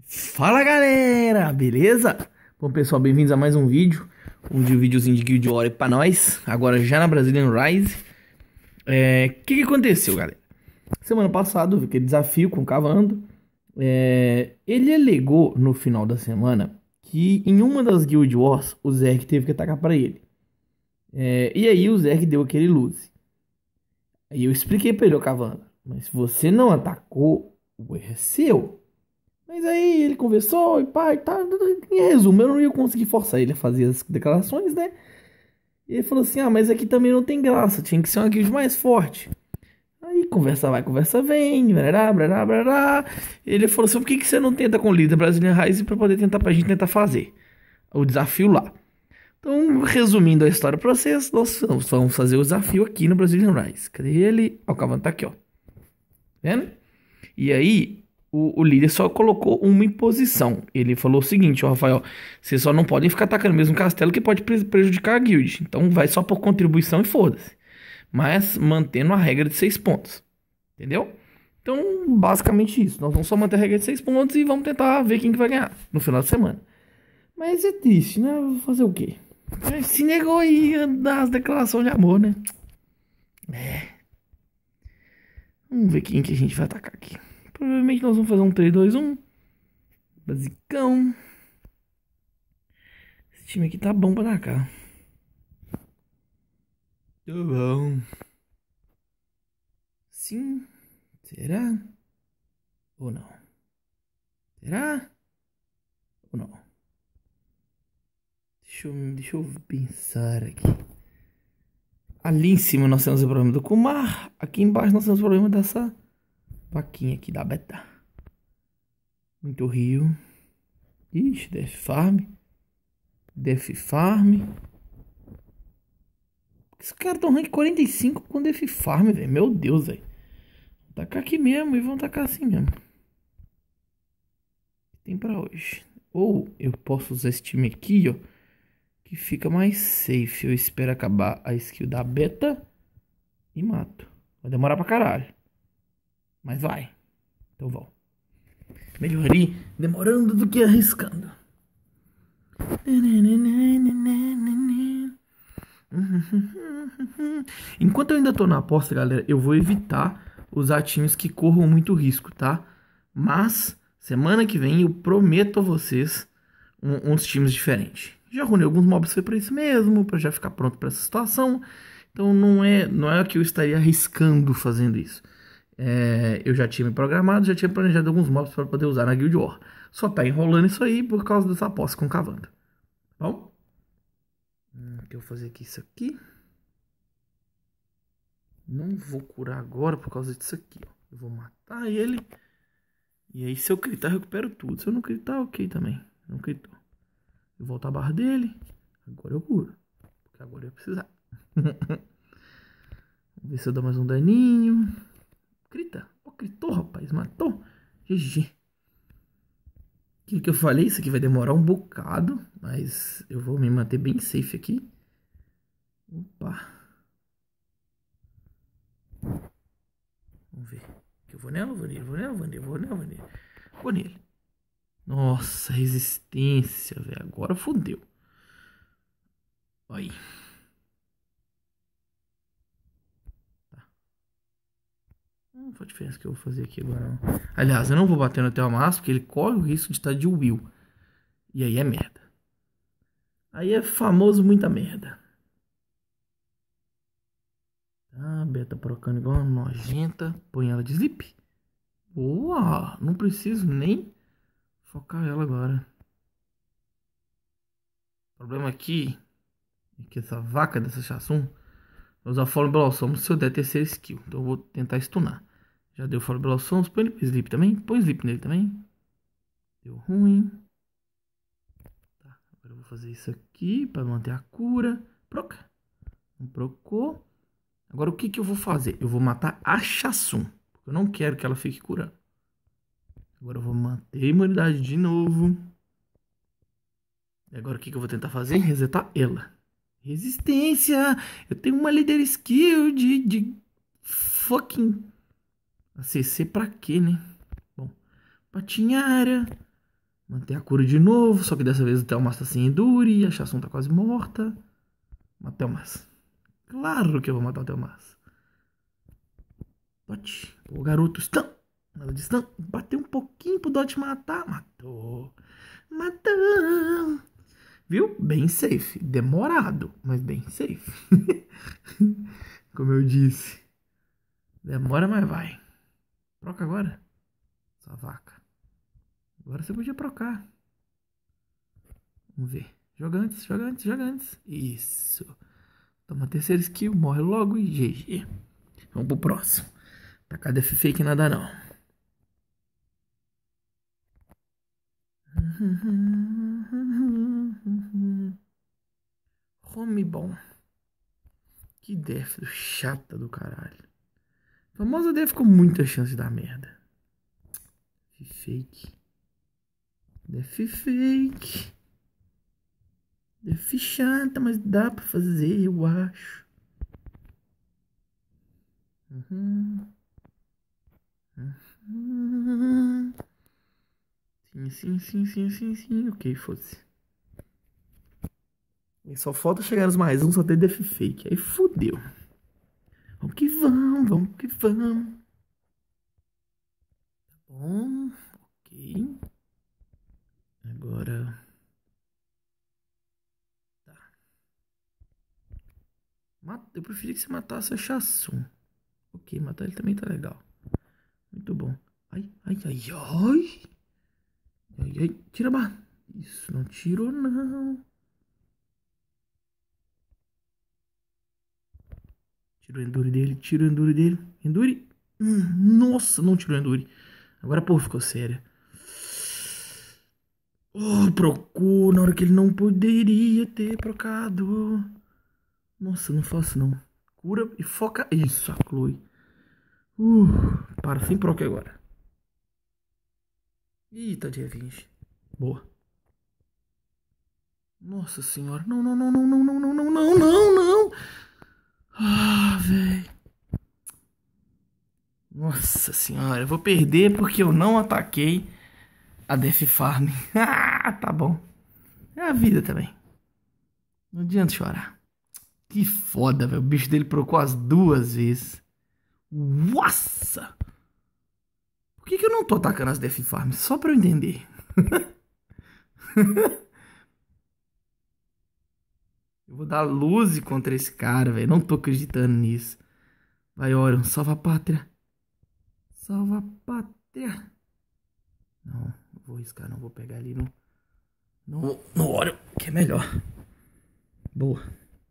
Fala galera, beleza? Bom pessoal, bem-vindos a mais um vídeo. Um videozinho de Guild Wars pra nós. Agora já na Brazilian Rise. Que aconteceu, galera? Semana passada houve aquele desafio com o Cavando. Ele alegou no final da semana que em uma das Guild Wars o Zerg teve que atacar pra ele. E aí o Zerg deu aquele lose. Aí eu expliquei pra ele, ô Cavando, mas se você não atacou, o erro é seu. Mas aí ele conversou e pá, e tá. Em resumo, eu não ia conseguir forçar ele a fazer as declarações, né? E ele falou assim: ah, mas aqui também não tem graça, tinha que ser uma guild mais forte. Aí conversa vai, conversa vem, brará, brará, brará. Ele falou assim: por que você não tenta com o líder Brazilian Rise pra poder tentar pra gente tentar fazer o desafio lá? Então, resumindo a história pra vocês, nós vamos fazer o desafio aqui no Brazilian Rise. Cadê ele? Ó, o Cavando tá aqui, ó. Vendo? E aí, o líder só colocou uma imposição. Ele falou o seguinte, ó, Rafael, vocês só não podem ficar atacando o mesmo castelo que pode prejudicar a guild. Então vai só por contribuição e foda-se. Mas mantendo a regra de 6 pontos. Entendeu? Então, basicamente isso. Nós vamos só manter a regra de 6 pontos e vamos tentar ver quem que vai ganhar no final de semana. Mas é triste, né? Vou fazer o quê? Se negou aí a dar as declarações de amor, né? Vamos ver quem que a gente vai atacar aqui. Provavelmente nós vamos fazer um 3-2-1. Basicão. Esse time aqui tá bom pra atacar. Tá bom. Sim. Será? Ou não? Será? Ou não? Deixa eu pensar aqui. Ali em cima nós temos o problema do Kumar. Aqui embaixo nós temos o problema dessa vaquinha aqui da Beta. Muito rio. Ixi, Def Farm. Def Farm. Esses caras estão rank 45 com Def Farm, velho. Meu Deus, velho. Vou tacar aqui mesmo e vão tacar assim mesmo. Tem pra hoje. Ou eu posso usar esse time aqui, ó. Que fica mais safe. Eu espero acabar a skill da Beta e mato. Vai demorar pra caralho. Mas vai. Então vou. Melhor ir demorando do que arriscando. Enquanto eu ainda tô na aposta, galera, eu vou evitar usar times que corram muito risco, tá? Mas semana que vem eu prometo a vocês uns times diferentes. Já reuni alguns mobs, foi pra isso mesmo, pra já ficar pronto pra essa situação. Então não é que eu estaria arriscando fazendo isso. Eu já tinha me programado, já tinha planejado alguns mobs para poder usar na Guild War. Só tá enrolando isso aí por causa dessa aposta com o Cavando. Bom? Eu vou fazer aqui isso aqui. Não vou curar agora por causa disso aqui, ó. Eu vou matar ele. E aí se eu critar, eu recupero tudo. Se eu não critar, ok também. Não critou. Eu volto a barra dele. Agora eu curo. Porque agora eu ia precisar. Vamos ver se eu dou mais um daninho. Crita. Oh, critou, rapaz. Matou. GG. O que eu falei? Isso aqui vai demorar um bocado. Mas eu vou me manter bem safe aqui. Opa. Vamos ver. Eu vou nela, vou nele, vou nela, vou nele, vou nela, vou nele. Vou nele. Nossa, resistência, velho. Agora fodeu. Aí. Tá. Não faz diferença que eu vou fazer aqui agora, não. Aliás, eu não vou bater no Thelmas, porque ele corre o risco de estar de Will. E aí é merda. Aí é famoso muita merda. Ah, Beta procando igual uma nojenta. Põe ela de sleep. Boa! Não preciso nem focar ela agora. O problema aqui é que essa vaca dessa Chassum vai usar Follow Blossom se eu der terceira skill. Então eu vou tentar stunar. Já deu Follow Blossom. Põe ele pro sleep também. Põe sleep nele também. Deu ruim. Tá, agora eu vou fazer isso aqui para manter a cura. Proca. Não procou. Agora o que eu vou fazer? Eu vou matar a Chassum. Porque eu não quero que ela fique curando. Agora eu vou manter a imunidade de novo. E agora o que eu vou tentar fazer? Resetar ela. Resistência! Eu tenho uma líder skill de fucking ACC pra quê, né? Bom, patinhara. Manter a cura de novo, só que dessa vez o Thelmas tá sem Endure, a Chasun tá quase morta. Mata o Thelmas. Claro que eu vou matar o Thelmas. Dot. O garoto, stun. Nada de stun. Bateu um pouquinho pro Dot matar. Matou. Matou. Viu? Bem safe. Demorado, mas bem safe. Como eu disse. Demora, mas vai. Troca agora. Sua vaca. Agora você podia trocar. Vamos ver. Joga antes, joga antes, joga antes. Isso. Toma a terceira skill, morre logo e GG. Vamos pro próximo. Tacar def fake nada não. Home bom. Que def chata do caralho. Famosa def com muita chance de dar merda. Def fake. Def fake. Def chata, mas dá pra fazer, eu acho. Sim. Ok, fosse. E só falta chegar nos mais um, só tem def fake. Aí fudeu. Vamos que vamos, vamos que vamos. Tá bom, ok. Agora. Tá. Eu preferia que você matasse a Chasun. Ok, matar ele também tá legal. Muito bom. Ai. Tira a barra. Isso, não tirou não. Tira o endure dele, tira o endure dele. Endure. Nossa, não tirou o endure. Agora a porra ficou séria. Oh, procurou na hora que ele não poderia ter procado. Nossa, não faço não. Cura e foca. Isso, a Chloe. Para, sem proc agora. Ih, tá de revenge. Boa. Nossa senhora. Não. Ah, velho. Nossa senhora. Eu vou perder porque eu não ataquei a Def Farm. Ah, tá bom. É a vida também. Não adianta chorar. Que foda, velho. O bicho dele procurou as duas vezes. Nossa! Por que eu não tô atacando as Def Farms? Só pra eu entender. Eu vou dar luz contra esse cara, velho. Não tô acreditando nisso. Vai, Orion. Salva a pátria. Salva a pátria. Não, não vou riscar, não. Vou pegar ali no Orion, que é melhor. Boa.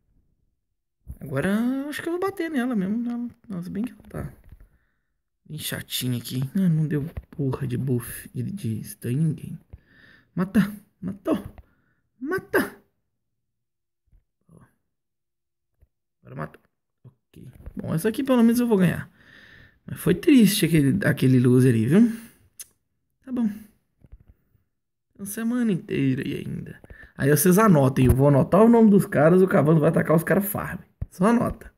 Agora acho que eu vou bater nela mesmo. Nossa, bem que ela tá bem chatinha aqui. Não deu porra de buff de stun em ninguém. Mata. Matou. Mata. Agora matou. Ok. Bom, essa aqui pelo menos eu vou ganhar. Mas foi triste aquele loser aí, viu? Tá bom. Uma semana inteira aí ainda. Aí vocês anotem. Eu vou anotar o nome dos caras. O Cavando vai atacar os caras farm. Só anota.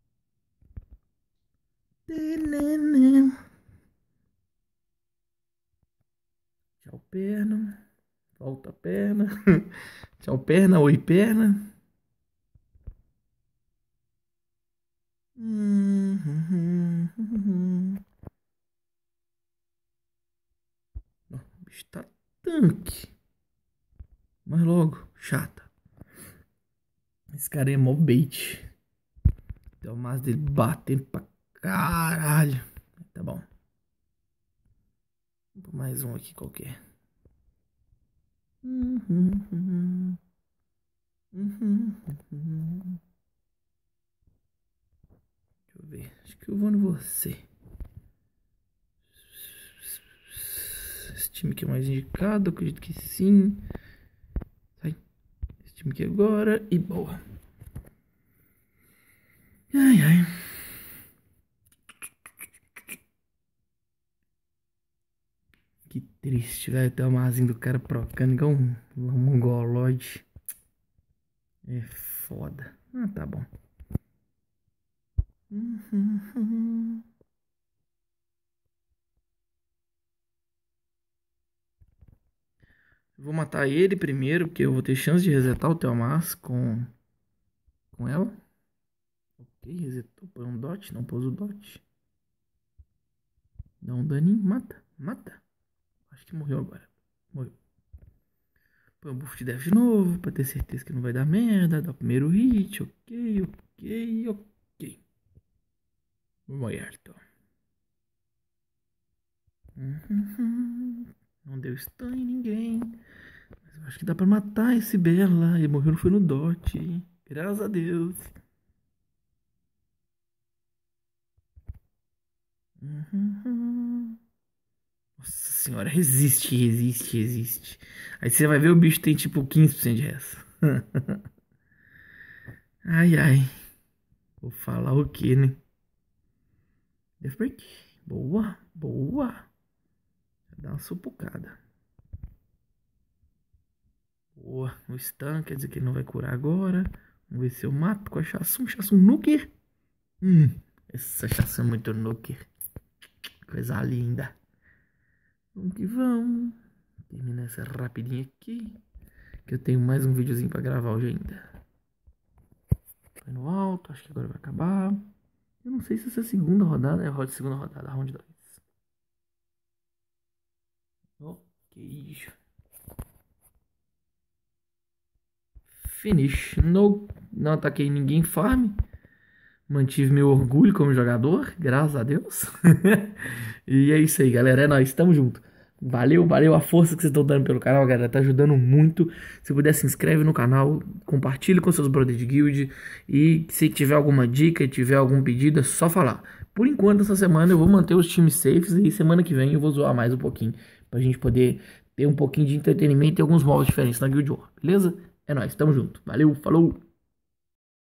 Tchau, perna. Volta, perna. Tchau, perna. Oi, perna. O bicho tá tanque. Mas logo, chata. Esse cara é mó bait. Tem o mas dele batendo pra caralho. Tá bom. Vou mais um aqui qualquer. Deixa eu ver. Acho que eu vou no você. Esse time aqui é mais indicado. Acredito que sim. Sai. Esse time aqui agora. E boa. Ai. Que triste, velho. Ter uma asinha do cara procando igual um mongoloide. É foda. Ah, tá bom. Eu vou matar ele primeiro, porque eu vou ter chance de resetar o Theomas com ela. Ok, resetou. Põe um dot, não pôs o dot. Dá um daninho, mata, mata. Acho que morreu agora. Morreu. Põe um buff de death de novo, pra ter certeza que não vai dar merda. Dá o primeiro hit, ok, ok, ok. Morto. Não deu stun em ninguém. Mas eu acho que dá pra matar esse Bela. Ele morreu, não foi no dot. Graças a Deus. Nossa senhora, resiste, resiste, resiste. Aí você vai ver o bicho tem tipo 15% de res. Ai, ai. Vou falar o que, né? Death Break. Boa, boa. Dá uma supucada. Boa. O stun quer dizer que ele não vai curar agora. Vamos ver se eu mato com a Chassum. Chassum Nuker. Essa Chassum é muito Nuker. Coisa linda. Vamos que vamos. Terminar essa rapidinho aqui. Que eu tenho mais um videozinho pra gravar hoje ainda. Foi no alto. Acho que agora vai acabar. Eu não sei se essa é a segunda rodada. É a segunda rodada. Round 2. Ok. Finish. Não ataquei ninguém farm. Mantive meu orgulho como jogador. Graças a Deus. E é isso aí, galera. É nóis. Tamo junto. Valeu, valeu a força que vocês estão dando pelo canal, galera. Tá ajudando muito. Se puder, se inscreve no canal. Compartilhe com seus brothers de guild. E se tiver alguma dica, tiver algum pedido, é só falar. Por enquanto, essa semana eu vou manter os times safes. E semana que vem eu vou zoar mais um pouquinho. Pra gente poder ter um pouquinho de entretenimento e alguns modos diferentes na Guild War. Beleza? É nóis. Tamo junto. Valeu, falou!